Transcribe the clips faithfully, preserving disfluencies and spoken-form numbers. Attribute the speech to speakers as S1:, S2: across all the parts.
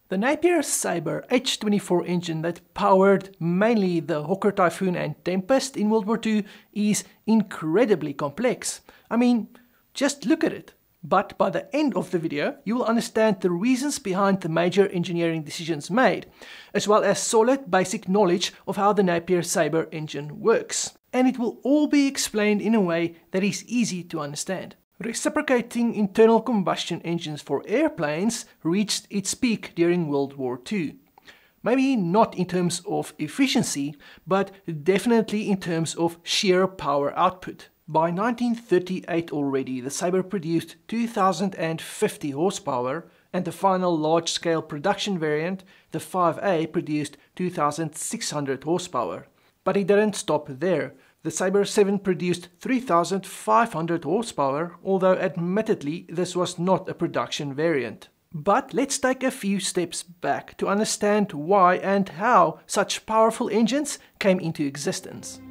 S1: The Napier Sabre H twenty-four engine that powered mainly the Hawker Typhoon and Tempest in World War Two is incredibly complex. I mean, just look at it. But by the end of the video, you will understand the reasons behind the major engineering decisions made, as well as solid basic knowledge of how the Napier Sabre engine works. And it will all be explained in a way that is easy to understand. Reciprocating internal combustion engines for airplanes reached its peak during World War Two. Maybe not in terms of efficiency, but definitely in terms of sheer power output. By nineteen thirty-eight already, the Sabre produced two thousand fifty horsepower, and the final large-scale production variant, the five A, produced two thousand six hundred horsepower. But it didn't stop there. The Sabre seven produced three thousand five hundred horsepower, although admittedly this was not a production variant. But let's take a few steps back to understand why and how such powerful engines came into existence.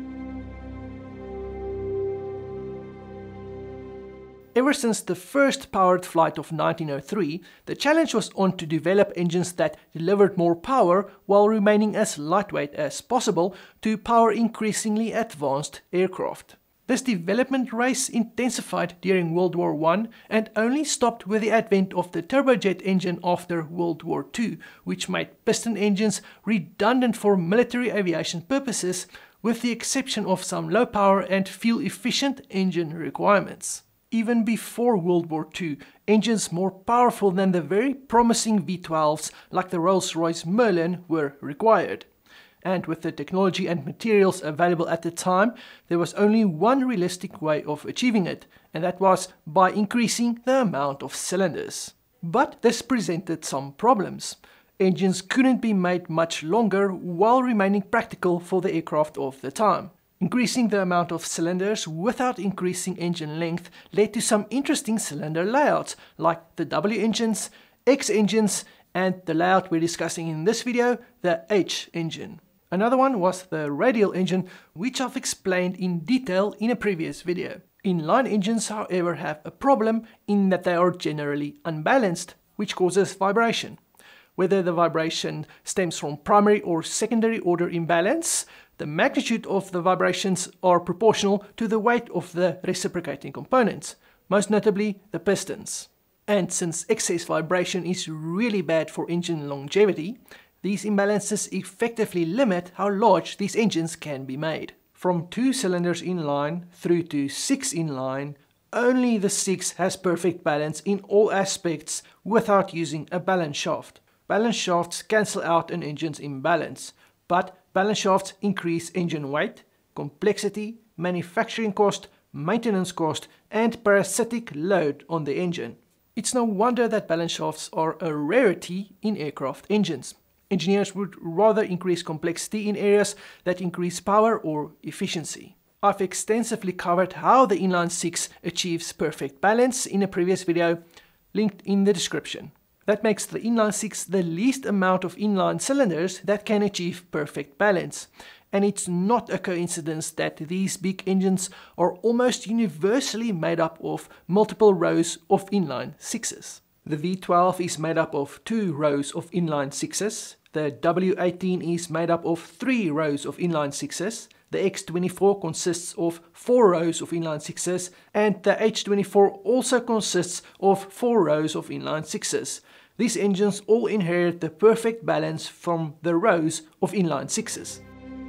S1: Ever since the first powered flight of nineteen oh three, the challenge was on to develop engines that delivered more power while remaining as lightweight as possible to power increasingly advanced aircraft. This development race intensified during World War One and only stopped with the advent of the turbojet engine after World War Two, which made piston engines redundant for military aviation purposes, with the exception of some low power and fuel efficient engine requirements. Even before World War Two, engines more powerful than the very promising V twelves like the Rolls-Royce Merlin were required. And with the technology and materials available at the time, there was only one realistic way of achieving it, and that was by increasing the amount of cylinders. But this presented some problems. Engines couldn't be made much longer while remaining practical for the aircraft of the time. Increasing the amount of cylinders without increasing engine length led to some interesting cylinder layouts, like the W engines, X engines, and the layout we're discussing in this video, the H engine. Another one was the radial engine, which I've explained in detail in a previous video. Inline engines, however, have a problem in that they are generally unbalanced, which causes vibration. Whether the vibration stems from primary or secondary order imbalance, the magnitude of the vibrations are proportional to the weight of the reciprocating components, most notably the pistons. And since excess vibration is really bad for engine longevity, these imbalances effectively limit how large these engines can be made. From two cylinders in line through to six in line, only the six has perfect balance in all aspects without using a balance shaft. Balance shafts cancel out an engine's imbalance, but balance shafts increase engine weight, complexity, manufacturing cost, maintenance cost, and parasitic load on the engine. It's no wonder that balance shafts are a rarity in aircraft engines. Engineers would rather increase complexity in areas that increase power or efficiency. I've extensively covered how the inline six achieves perfect balance in a previous video, linked in the description. That makes the inline six the least amount of inline cylinders that can achieve perfect balance. And it's not a coincidence that these big engines are almost universally made up of multiple rows of inline sixes. The V twelve is made up of two rows of inline sixes, the W eighteen is made up of three rows of inline sixes, the X twenty-four consists of four rows of inline sixes, and the H twenty-four also consists of four rows of inline sixes. These engines all inherit the perfect balance from the rows of inline sixes.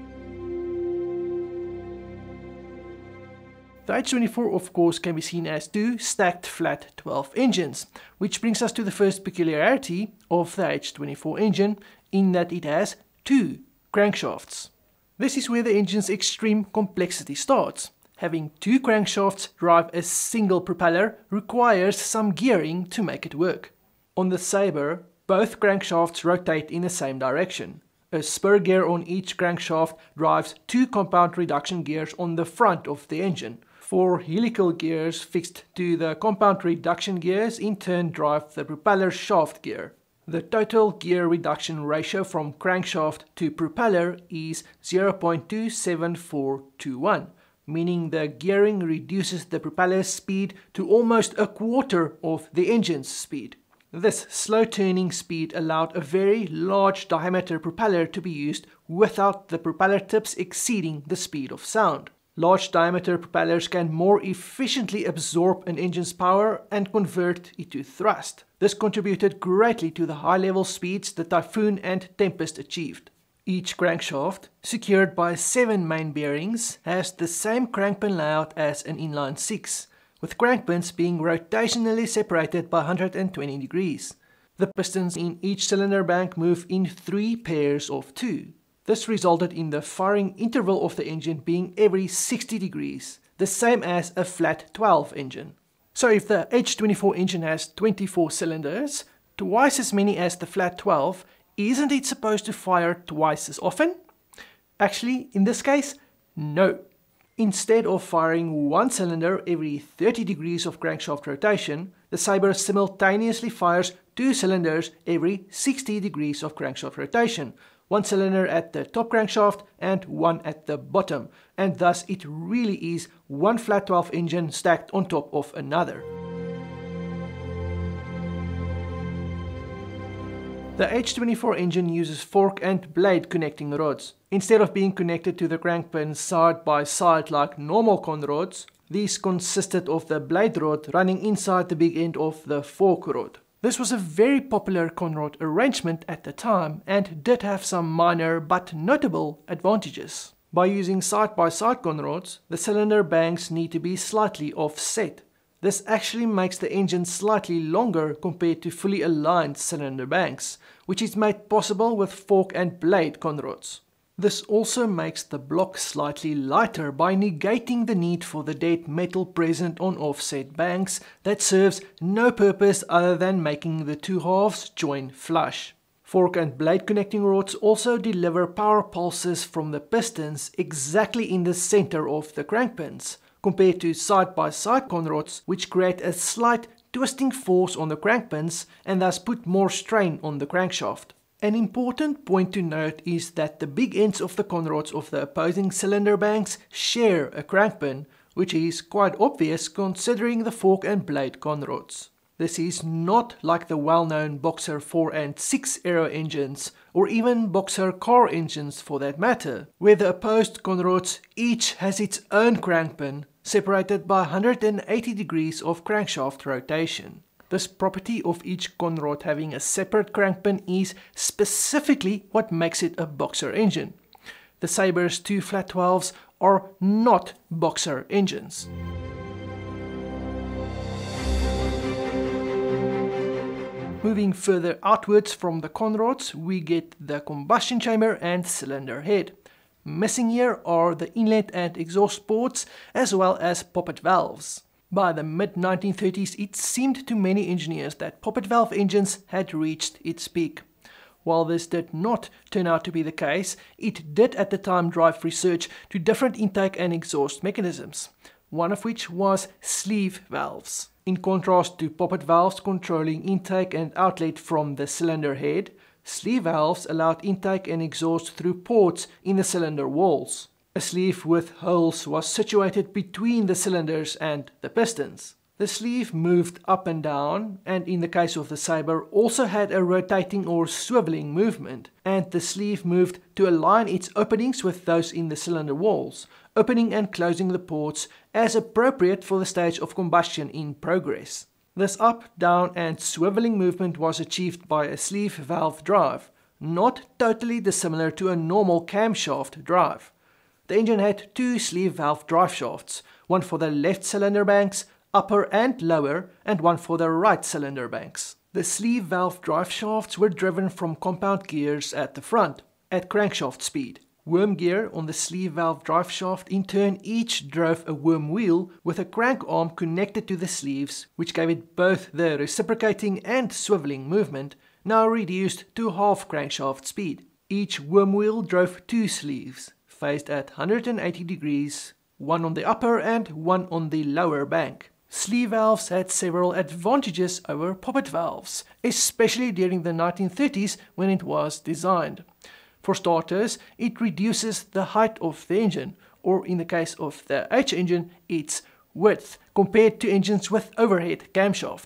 S1: The H twenty-four of course can be seen as two stacked flat twelve engines, which brings us to the first peculiarity of the H twenty-four engine, in that it has two crankshafts. This is where the engine's extreme complexity starts. Having two crankshafts drive a single propeller requires some gearing to make it work. On the Sabre, both crankshafts rotate in the same direction. A spur gear on each crankshaft drives two compound reduction gears on the front of the engine. Four helical gears fixed to the compound reduction gears in turn drive the propeller shaft gear. The total gear reduction ratio from crankshaft to propeller is zero point two seven four two one, meaning the gearing reduces the propeller's speed to almost a quarter of the engine's speed. This slow turning speed allowed a very large diameter propeller to be used without the propeller tips exceeding the speed of sound. Large diameter propellers can more efficiently absorb an engine's power and convert it to thrust. This contributed greatly to the high level speeds the Typhoon and Tempest achieved. Each crankshaft, secured by seven main bearings, has the same crankpin layout as an inline six, with crankpins being rotationally separated by one hundred twenty degrees. The pistons in each cylinder bank move in three pairs of two. This resulted in the firing interval of the engine being every sixty degrees, the same as a flat twelve engine. So if the H twenty-four engine has twenty-four cylinders, twice as many as the flat twelve, isn't it supposed to fire twice as often? Actually, in this case, no. Instead of firing one cylinder every thirty degrees of crankshaft rotation, the Sabre simultaneously fires two cylinders every sixty degrees of crankshaft rotation, one cylinder at the top crankshaft and one at the bottom, and thus it really is one flat twelve engine stacked on top of another. The H twenty-four engine uses fork and blade connecting rods. Instead of being connected to the crankpin side by side like normal con rods, these consisted of the blade rod running inside the big end of the fork rod. This was a very popular con rod arrangement at the time and did have some minor but notable advantages. By using side-by-side con rods, the cylinder banks need to be slightly offset. This actually makes the engine slightly longer compared to fully aligned cylinder banks, which is made possible with fork and blade con rods. This also makes the block slightly lighter by negating the need for the dead metal present on offset banks that serves no purpose other than making the two halves join flush. Fork and blade connecting rods also deliver power pulses from the pistons exactly in the center of the crankpins, compared to side-by-side con rods, which create a slight twisting force on the crankpins and thus put more strain on the crankshaft. An important point to note is that the big ends of the con rods of the opposing cylinder banks share a crankpin, which is quite obvious considering the fork and blade con rods. This is not like the well-known Boxer four and six Aero engines, or even Boxer car engines for that matter, where the opposed con rods each has its own crankpin, separated by one hundred eighty degrees of crankshaft rotation. This property of each con rod having a separate crankpin is specifically what makes it a Boxer engine. The Sabre's two flat twelves are not Boxer engines. Moving further outwards from the con rods, we get the combustion chamber and cylinder head. Missing here are the inlet and exhaust ports as well as poppet valves. By the mid nineteen thirties, it seemed to many engineers that poppet valve engines had reached its peak. While this did not turn out to be the case, it did at the time drive research to different intake and exhaust mechanisms, one of which was sleeve valves. In contrast to poppet valves controlling intake and outlet from the cylinder head, sleeve valves allowed intake and exhaust through ports in the cylinder walls. A sleeve with holes was situated between the cylinders and the pistons. The sleeve moved up and down, and in the case of the Sabre also had a rotating or swiveling movement, and the sleeve moved to align its openings with those in the cylinder walls, opening and closing the ports as appropriate for the stage of combustion in progress. This up, down and swiveling movement was achieved by a sleeve valve drive, not totally dissimilar to a normal camshaft drive. The engine had two sleeve valve drive shafts, one for the left cylinder banks, upper and lower, and one for the right cylinder banks. The sleeve valve drive shafts were driven from compound gears at the front, at crankshaft speed. Worm gear on the sleeve valve drive shaft in turn each drove a worm wheel with a crank arm connected to the sleeves, which gave it both the reciprocating and swiveling movement, now reduced to half crankshaft speed. Each worm wheel drove two sleeves, phased at one hundred eighty degrees, one on the upper and one on the lower bank. Sleeve valves had several advantages over poppet valves, especially during the nineteen thirties when it was designed. For starters, it reduces the height of the engine, or in the case of the H engine, its width, compared to engines with overhead camshafts.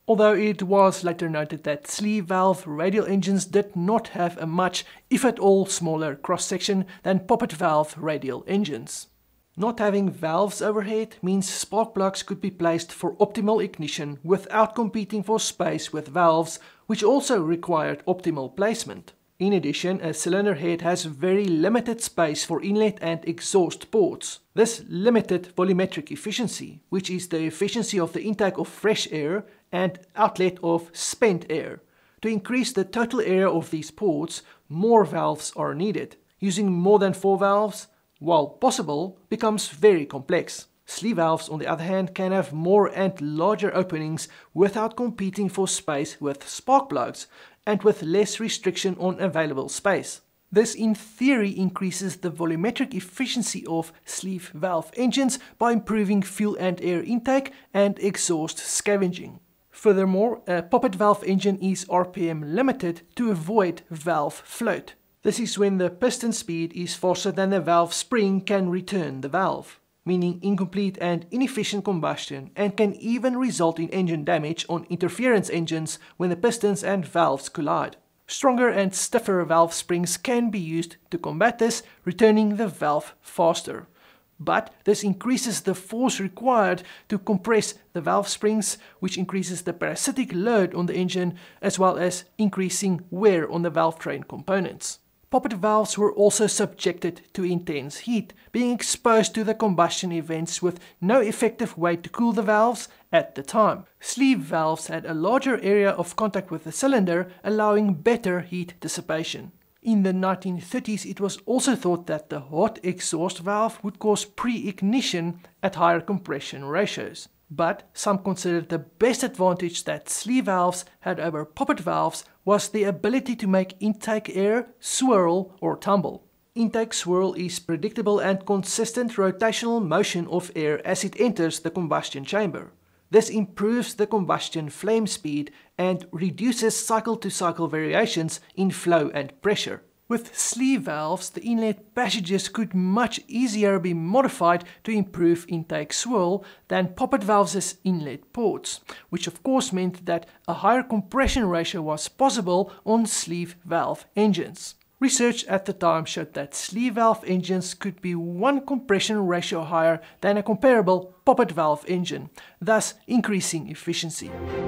S1: although it was later noted that sleeve valve radial engines did not have a much, if at all, smaller cross-section than poppet valve radial engines. Not having valves overhead means spark plugs could be placed for optimal ignition without competing for space with valves, which also required optimal placement. In addition, a cylinder head has very limited space for inlet and exhaust ports. This limited volumetric efficiency, which is the efficiency of the intake of fresh air and outlet of spent air. To increase the total area of these ports, more valves are needed. Using more than four valves, while possible, becomes very complex. Sleeve valves, on the other hand, can have more and larger openings without competing for space with spark plugs, and with less restriction on available space. This in theory increases the volumetric efficiency of sleeve valve engines by improving fuel and air intake and exhaust scavenging. Furthermore, a poppet valve engine is R P M limited to avoid valve float. This is when the piston speed is faster than the valve spring can return the valve, meaning incomplete and inefficient combustion, and can even result in engine damage on interference engines when the pistons and valves collide. Stronger and stiffer valve springs can be used to combat this, returning the valve faster. But this increases the force required to compress the valve springs, which increases the parasitic load on the engine, as well as increasing wear on the valve train components. Poppet valves were also subjected to intense heat, being exposed to the combustion events with no effective way to cool the valves at the time. Sleeve valves had a larger area of contact with the cylinder, allowing better heat dissipation. In the nineteen thirties, it was also thought that the hot exhaust valve would cause pre-ignition at higher compression ratios. But some considered the best advantage that sleeve valves had over poppet valves was the ability to make intake air swirl or tumble. Intake swirl is predictable and consistent rotational motion of air as it enters the combustion chamber. This improves the combustion flame speed and reduces cycle-to-cycle variations in flow and pressure. With sleeve valves, the inlet passages could much easier be modified to improve intake swirl than poppet valves' inlet ports, which of course meant that a higher compression ratio was possible on sleeve valve engines. Research at the time showed that sleeve valve engines could be one compression ratio higher than a comparable poppet valve engine, thus increasing efficiency.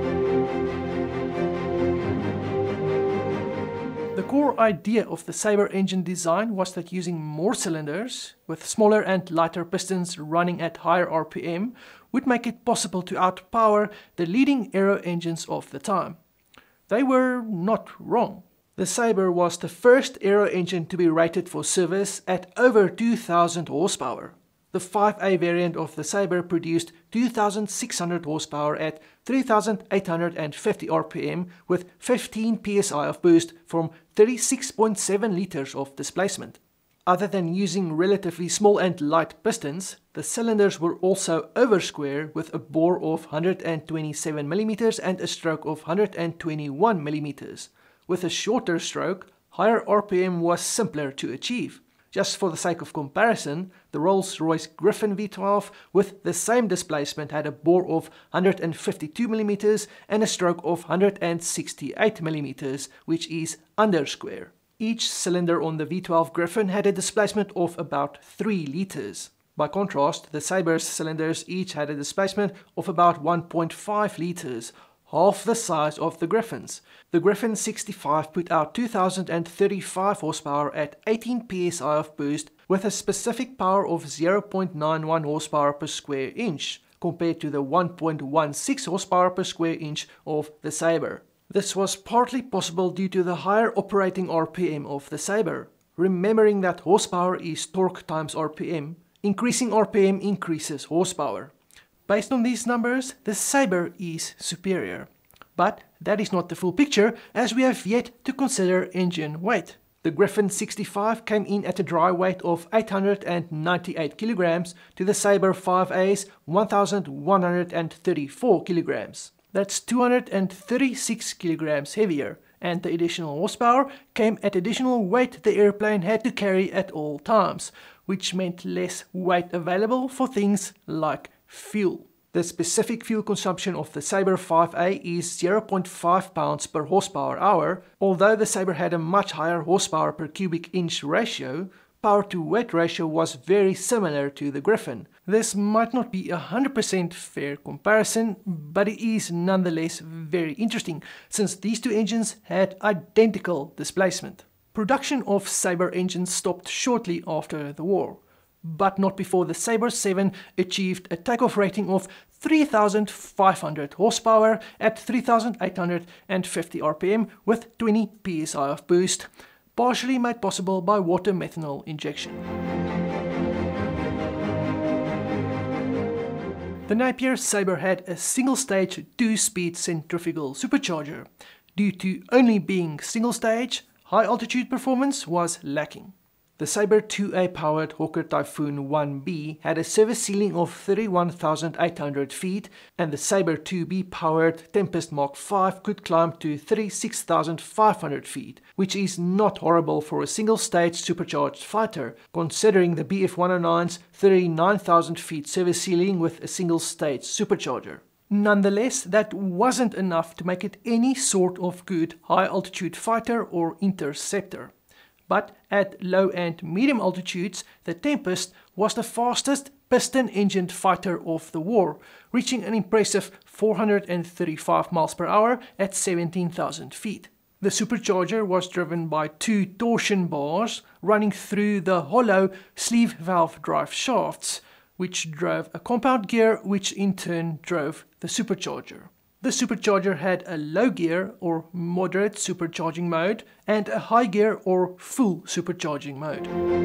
S1: The core idea of the Sabre engine design was that using more cylinders, with smaller and lighter pistons running at higher R P M, would make it possible to outpower the leading Aero engines of the time. They were not wrong. The Sabre was the first Aero engine to be rated for service at over two thousand horsepower. The five A variant of the Sabre produced two thousand six hundred horsepower at three thousand eight hundred fifty R P M with fifteen P S I of boost from thirty-six point seven liters of displacement. Other than using relatively small and light pistons, the cylinders were also over-square with a bore of one hundred twenty-seven millimeters and a stroke of one hundred twenty-one millimeters. With a shorter stroke, higher R P M was simpler to achieve. Just for the sake of comparison, the Rolls-Royce Griffon V twelve with the same displacement had a bore of one hundred fifty-two millimeters and a stroke of one hundred sixty-eight millimeters, which is under-square. Each cylinder on the V twelve Griffon had a displacement of about three liters. By contrast, the Sabre's cylinders each had a displacement of about one point five liters, half the size of the Griffon's. The Griffon sixty-five put out two thousand thirty-five horsepower at eighteen P S I of boost with a specific power of zero point nine one horsepower per square inch, compared to the one point one six horsepower per square inch of the Sabre. This was partly possible due to the higher operating R P M of the Sabre. Remembering that horsepower is torque times R P M, increasing R P M increases horsepower. Based on these numbers, the Sabre is superior. But that is not the full picture, as we have yet to consider engine weight. The Griffon sixty-five came in at a dry weight of eight hundred ninety-eight kilograms to the Sabre five A's one thousand one hundred thirty-four kilograms. That's two hundred thirty-six kilograms heavier, and the additional horsepower came at additional weight the airplane had to carry at all times, which meant less weight available for things like fuel. The specific fuel consumption of the Sabre five A is zero point five pounds per horsepower hour. Although the Sabre had a much higher horsepower per cubic inch ratio, power to weight ratio was very similar to the Griffon. This might not be a one hundred percent fair comparison, but it is nonetheless very interesting, since these two engines had identical displacement. Production of Sabre engines stopped shortly after the war, but not before the Sabre seven achieved a takeoff rating of three thousand five hundred horsepower at three thousand eight hundred fifty R P M with twenty P S I of boost, partially made possible by water methanol injection. The Napier Sabre had a single-stage two-speed centrifugal supercharger. Due to only being single-stage, high-altitude performance was lacking. The Sabre two A powered Hawker Typhoon one B had a service ceiling of thirty-one thousand eight hundred feet, and the Sabre two B powered Tempest Mark five could climb to thirty-six thousand five hundred feet, which is not horrible for a single-stage supercharged fighter, considering the B F one oh nine's thirty-nine thousand feet service ceiling with a single-stage supercharger. Nonetheless, that wasn't enough to make it any sort of good high-altitude fighter or interceptor. But at low and medium altitudes, the Tempest was the fastest piston-engined fighter of the war, reaching an impressive four hundred thirty-five miles per hour at seventeen thousand feet. The supercharger was driven by two torsion bars running through the hollow sleeve valve drive shafts, which drove a compound gear, which in turn drove the supercharger. The supercharger had a low gear or moderate supercharging mode and a high gear or full supercharging mode.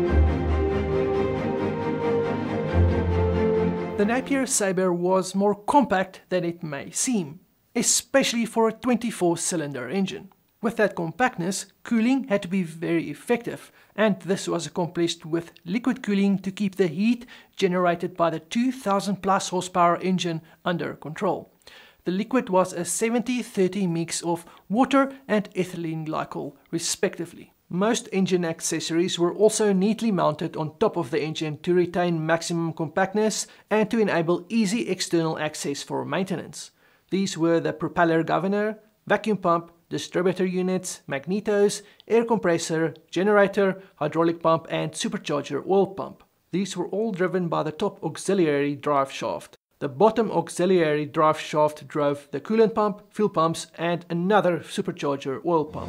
S1: The Napier Sabre was more compact than it may seem, especially for a twenty-four cylinder engine. With that compactness, cooling had to be very effective, and this was accomplished with liquid cooling to keep the heat generated by the two thousand plus horsepower engine under control. The liquid was a seventy thirty mix of water and ethylene glycol, respectively. Most engine accessories were also neatly mounted on top of the engine to retain maximum compactness and to enable easy external access for maintenance. These were the propeller governor, vacuum pump, distributor units, magnetos, air compressor, generator, hydraulic pump and supercharger oil pump. These were all driven by the top auxiliary drive shaft. The bottom auxiliary drive shaft drove the coolant pump, fuel pumps and another supercharger oil pump.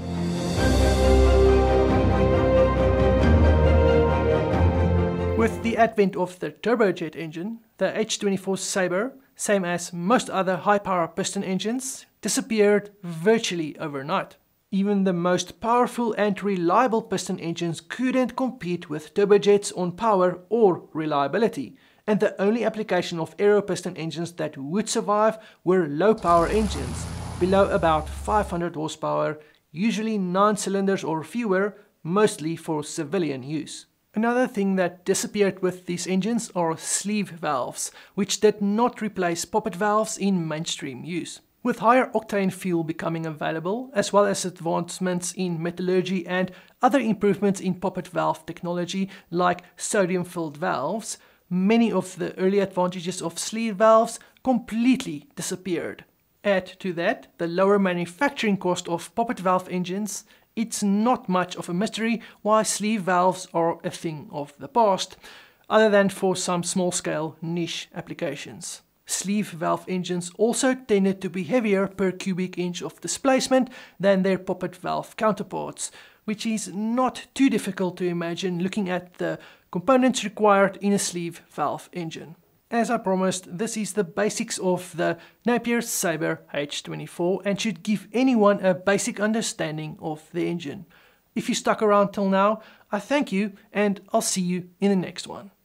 S1: With the advent of the turbojet engine, the H twenty-four Sabre, same as most other high-power piston engines, disappeared virtually overnight. Even the most powerful and reliable piston engines couldn't compete with turbojets on power or reliability, and the only application of Aero piston engines that would survive were low-power engines, below about five hundred horsepower, usually nine cylinders or fewer, mostly for civilian use. Another thing that disappeared with these engines are sleeve valves, which did not replace poppet valves in mainstream use. With higher octane fuel becoming available, as well as advancements in metallurgy and other improvements in poppet valve technology like sodium-filled valves, many of the early advantages of sleeve valves completely disappeared. Add to that the lower manufacturing cost of poppet valve engines, it's not much of a mystery why sleeve valves are a thing of the past, other than for some small-scale niche applications. Sleeve valve engines also tended to be heavier per cubic inch of displacement than their poppet valve counterparts, which is not too difficult to imagine looking at the components required in a sleeve valve engine. As I promised, this is the basics of the Napier Sabre H twenty-four and should give anyone a basic understanding of the engine. If you stuck around till now, I thank you and I'll see you in the next one.